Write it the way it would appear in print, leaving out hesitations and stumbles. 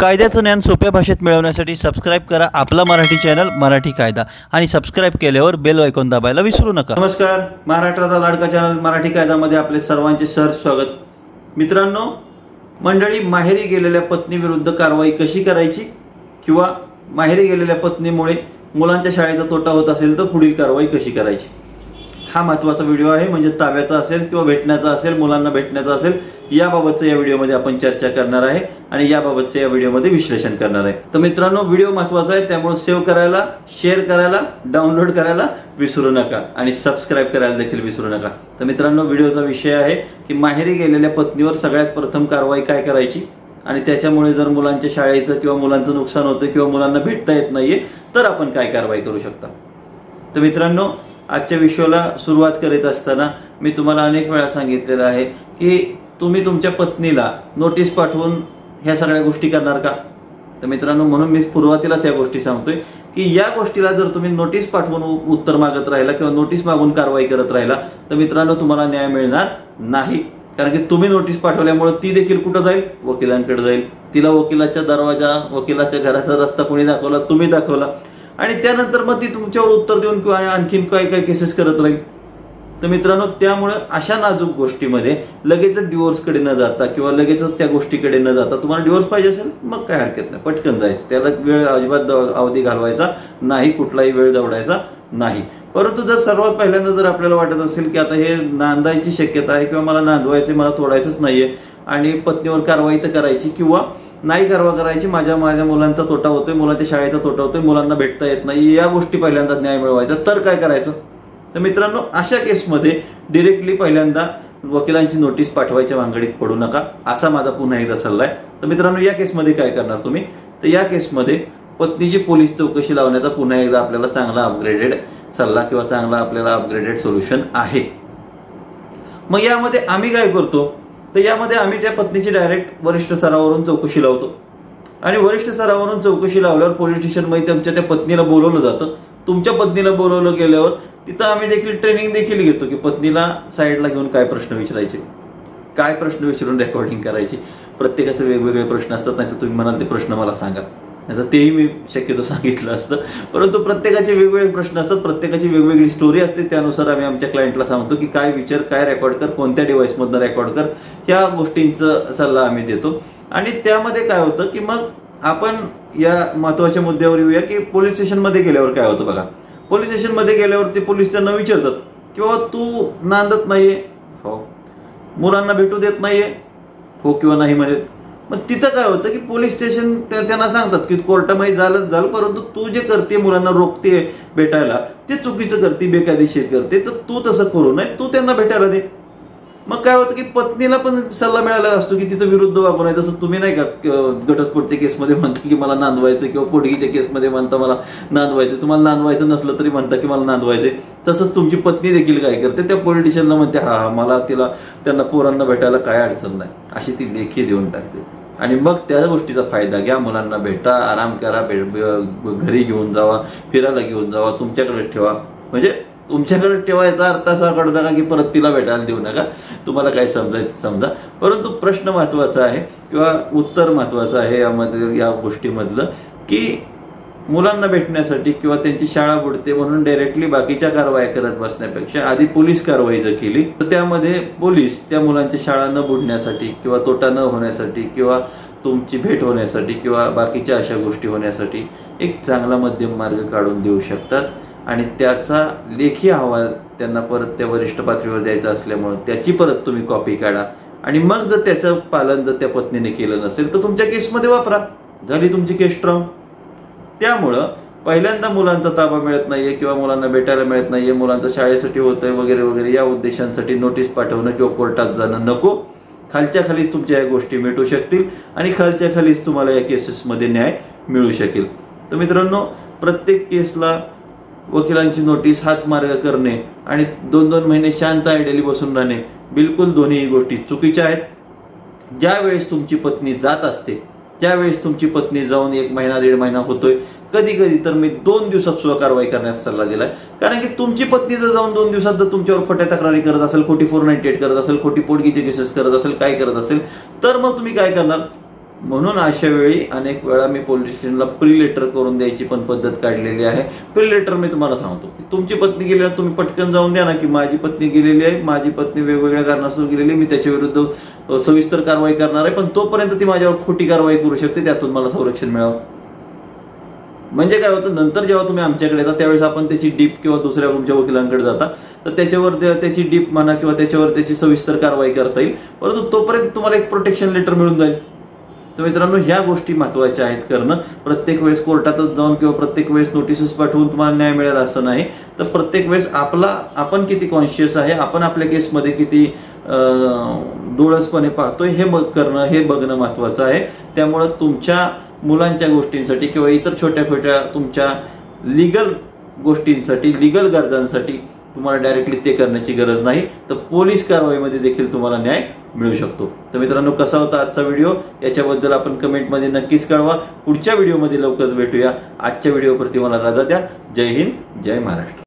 कायद्याचं ज्ञान सोप्या भाषेत मिळवण्यासाठी सबस्क्राइब करा आपला मराठी चॅनल मराठी कायदा आणि सबस्क्राइब केल्यावर बेल आयकॉन दाबायला विसरू नका। नमस्कार, महाराष्ट्राचा लाडका चॅनल मराठी कायदामध्ये आपले सर्वांचे सहर्ष स्वागत। मित्रांनो, मंडळी, माहेरी गेलेल्या पत्नीविरुद्ध कारवाई कशी करायची किंवा माहेरी गेलेल्या पत्नीमुळे मुलांच्या शाळेचा तोटा होत असेल तर पुढील कारवाई कशी करायची, हा महत्त्वाचा व्हिडिओ आहे। म्हणजे ताब्याचा असेल किंवा भेटण्याचा असेल, मुलांना भेटण्याचा असेल, याबाबतचं या व्हिडिओमध्ये आपण चर्चा करणार आहे आणि याबाबतचं या व्हिडिओमध्ये विश्लेषण करणार आहे। तर मित्रांनो, व्हिडिओ महत्त्वाचा आहे, त्यामुळे सेव्ह करायला, शेअर करायला, डाउनलोड करायला विसरू नका आणि सबस्क्राइब करायला देखील विसरू नका। तर मित्रांनो, व्हिडिओचा विषय आहे की माहेरी गेलेल्या पत्नीवर सगळ्यात प्रथम कारवाई काय करायची आणि त्याच्यामुळे जर मुलांच्या शाळेचं किंवा मुलांचं नुकसान होतं किंवा मुलांना भेटता येत नाहीये तर आपण काय कारवाई करू शकता। तर मित्रांनो, आजच्या विषयाला सुरुवात करीत असताना मी तुम्हाला अनेक वेळा सांगितलेलं आहे की तुम्ही तुमच्या पत्नीला नोटीस पाठवून ह्या सगळ्या गोष्टी करणार का? तर मित्रांनो, म्हणून मी सुरुवातीलाच या गोष्टी सांगतोय की या गोष्टीला जर तुम्ही नोटीस पाठवून उत्तर मागत राहिला किंवा नोटीस मागून कारवाई करत राहिला तर मित्रांनो तुम्हाला न्याय मिळणार नाही। कारण की तुम्ही नोटीस पाठवल्यामुळे ती देखील कुठं जाईल? वकिलांकडे जाईल। तिला वकिलाच्या दरवाजा, वकिलाच्या घराचा रस्ता कोणी दाखवला? तुम्ही दाखवला। आणि त्यानंतर मग ती तुमच्यावर उत्तर देऊन किंवा आणखीन काय काय केसेस करत राहील। तर मित्रांनो, त्यामुळे अशा नाजूक गोष्टीमध्ये लगेच डिवोर्सकडे न जाता किंवा लगेचच त्या गोष्टीकडे न जाता, तुम्हाला डिवोर्स पाहिजे असेल मग काय हरकत नाही, पटकन जायचं, त्याला वेळ अजिबात अवधी घालवायचा नाही, कुठलाही वेळ दवडायचा नाही। परंतु जर सर्वात पहिल्यांदा जर आपल्याला वाटत असेल की आता हे नांदायची शक्यता आहे किंवा मला नांदवायचे, मला तोडायचंच नाहीये आणि पत्नीवर कारवाई तर करायची किंवा नाही कारवाई करायची, माझ्या मुलांचा तोटा होतोय, मुलांच्या शाळेचा तोटा होतोय, मुलांना भेटता येत नाही, या गोष्टी पहिल्यांदा न्याय मिळवायचा, तर काय करायचं? तर मित्रांनो, अशा केसमध्ये डिरेक्टली पहिल्यांदा वकिलांची नोटीस पाठवायच्या भानगडीत पडू नका, असा माझा पुन्हा एकदा सल्ला आहे। तर मित्रांनो, या केसमध्ये काय करणार तुम्ही? तर या केसमध्ये पत्नीची पोलीस चौकशी लावण्याचा पुन्हा एकदा आपल्याला चांगला अपग्रेडेड सल्ला किंवा चांगला आपल्याला अपग्रेडेड सोल्युशन आहे। मग यामध्ये आम्ही काय करतो? तर यामध्ये आम्ही त्या पत्नीची डायरेक्ट वरिष्ठ स्तरावरून चौकशी लावतो आणि वरिष्ठ स्तरावरून चौकशी लावल्यावर पोलीस स्टेशनमध्ये तुमच्या त्या पत्नीला बोलवलं जातं। तुमच्या पत्नीला बोलवलं गेल्यावर तिथं आम्ही देखील ट्रेनिंग देखील घेतो की पत्नीला साईडला घेऊन काय प्रश्न विचारायचे, काय प्रश्न विचारून रेकॉर्डिंग करायची। प्रत्येकाचे वेगवेगळे प्रश्न असतात, नाही तर तुम्ही म्हणाल ते प्रश्न मला सांगा, नाही तर तेही मी शक्यतो सांगितलं असतं। परंतु प्रत्येकाचे वेगवेगळे प्रश्न असतात, प्रत्येकाची वेगवेगळी स्टोरी असते, त्यानुसार आम्ही आमच्या क्लायंटला सांगतो की काय विचार, काय रेकॉर्ड कर, कोणत्या डिव्हाइसमधनं रेकॉर्ड कर, ह्या गोष्टींचा सल्ला आम्ही देतो। आणि त्यामध्ये काय होतं की मग आपण या महत्वाच्या मुद्द्यावर येऊया की पोलीस स्टेशनमध्ये गेल्यावर काय होतं बघा। पोलीस स्टेशनमध्ये गेल्यावर ते पोलीस त्यांना विचारतात की बाबा तू नांदत नाहीये, हो, मुलांना भेटू देत नाहीये, हो किंवा नाही म्हणेल। मग तिथं काय होतं की पोलीस स्टेशन त्यांना सांगतात की कोर्टामध्ये झालं, परंतु तू जे करते, मुलांना रोखते भेटायला, ते चुकीचं करते, बेकायदेशीर करते, तर तू तसं करू नये, तू त्यांना भेटायला दे। मग काय होतं की पत्नीला पण सल्ला मिळालेला असतो की तिथं विरुद्ध वागू नये। जसं तुम्ही नाही का घटस्फोटच्या केसमध्ये म्हणता की मला नांदवायचं किंवा पोटगीच्या केसमध्ये म्हणता मला नांदवायचं, तुम्हाला नांदवायचं नसलं तरी म्हणता की मला नांदवायचे, तसंच तुमची पत्नी देखील काय करते, त्या पॉलिटिशियनला म्हणते हा मला त्यांना पोरांना भेटायला काय अडचण नाही, अशी ती लेखी देऊन टाकते। आणि मग त्या गोष्टीचा फायदा घ्या, मुलांना भेटा, आराम करा, घरी घेऊन जावा, फिरायला घेऊन जावा, तुमच्याकडे ठेवा। म्हणजे तुमच्याकडे ठेवायचा अर्थ असा काढू नका की परत तिला भेटायला देऊ नका, तुम्हाला काय समजायचं समजा। परंतु प्रश्न महत्वाचा आहे किंवा उत्तर महत्वाचं आहे यामध्ये, या गोष्टीमधलं की मुलांना भेटण्यासाठी किंवा त्यांची शाळा बुडते म्हणून डायरेक्टली बाकीच्या कारवाया करत बसण्यापेक्षा आधी पोलीस कारवाई जर केली तर त्यामध्ये पोलीस त्या मुलांची शाळा न बुडण्यासाठी किंवा तोटा न होण्यासाठी किंवा तुमची भेट होण्यासाठी किंवा बाकीच्या अशा गोष्टी होण्यासाठी एक चांगला मध्यम मार्ग काढून देऊ शकतात आणि त्याचा लेखी अहवाल त्यांना परत त्या वरिष्ठ पातळीवर द्यायचा असल्यामुळे त्याची परत तुम्ही कॉपी काढा आणि मग जर त्याचं पालन जर त्या पत्नीने केलं नसेल तर तुमच्या केसमध्ये वापरा, झाली तुमची केस स्ट्रॉंग। त्यामुळं पहिल्यांदा मुलांचा ताबा मिळत नाहीये किंवा मुलांना भेटायला मिळत नाहीये, मुलांचं शाळेसाठी होतंय वगैरे वगैरे, या उद्देशांसाठी नोटीस पाठवणं किंवा कोर्टात जाणं नको। खालच्या खालीच तुमच्या या गोष्टी मिटू शकतील आणि खालच्या खालीच तुम्हाला या केसेसमध्ये न्याय मिळू शकेल। तर मित्रांनो, प्रत्येक केसला वकिलांची नोटीस हाच मार्ग करणे आणि 2-2 महिने शांत आयडियली बसून राहणे, बिलकुल दोन्ही गोष्टी चुकीच्या आहेत। ज्या वेळेस तुमची पत्नी जात असते त्यावेळेस तुमची पत्नी जाऊन 1 महिना 1.5 महिना होतोय, कधी कधी तर मी 2 दिवसात सुद्धा कारवाई करण्याचा सल्ला दिलाय। कारण की तुमची पत्नी जर जाऊन 2 दिवसात जर तुमच्यावर खोट्या तक्रारी करत असेल, खोटी 498 करत असेल, खोटी पोटगीचे केसेस करत असेल, काय करत असेल, तर मग तुम्ही काय करणार? म्हणून अशा वेळी अनेक वेळा मी पोलीस स्टेशनला प्री लेटर करून द्यायची पण पद्धत काढलेली आहे. प्री लेटर मी तुम्हाला सांगतो की तुमची पत्नी गेली आहे, तुम्ही पटकन जाऊन द्या ना की माझी पत्नी गेलेली आहे, माझी पत्नी वेगवेगळ्या कारणास्तव गेलेली, मी त्याच्या विरुद्ध सविस्तर कारवाई करणार आहे, पण तोपर्यंत ती माझ्यावर खोटी कारवाई करू शकते, त्यातून मला संरक्षण मिळावं. म्हणजे काय होतं, नंतर जेव्हा तुम्ही आमच्याकडे येता त्यावेळेस आपण त्याची डीप किंवा दुसऱ्या तुमच्या वकिलांकडे जाता तर त्याच्यावर त्याची डीप म्हणा किंवा त्याच्यावर त्याची सविस्तर कारवाई करता येईल, परंतु तोपर्यंत तुम्हाला एक प्रोटेक्शन लेटर मिळून जाईल. तर मित्रांनो, ह्या गोष्टी महत्वाच्या आहेत करणं. प्रत्येक वेळेस कोर्टातच जाऊन किंवा प्रत्येक वेळेस नोटिसेस पाठवून तुम्हाला न्याय मिळेल असं नाही. तर प्रत्येक वेळेस आपण किती कॉन्शियस आहे, आपण आपल्या केसमध्ये किती डोळसपणे पाहतोय हे करणं, हे बघणं महत्वाचं आहे. त्यामुळं तुमच्या मुलांच्या गोष्टींसाठी किंवा इतर छोट्या छोट्या तुमच्या लीगल गोष्टींसाठी, लीगल गरजांसाठी तुम्हाला डायरेक्टली ते करण्याची गरज नाही, तर पोलीस कारवाईमध्ये देखील तुम्हाला न्याय मिळू शकतो. तर मित्रांनो, कसा होता आजचा व्हिडिओ याच्याबद्दल आपण कमेंटमध्ये नक्कीच कळवा. पुढच्या व्हिडिओमध्ये लवकरच भेटूया. आजच्या व्हिडिओवरती मला रजा द्या. जय हिंद, जय महाराष्ट्र.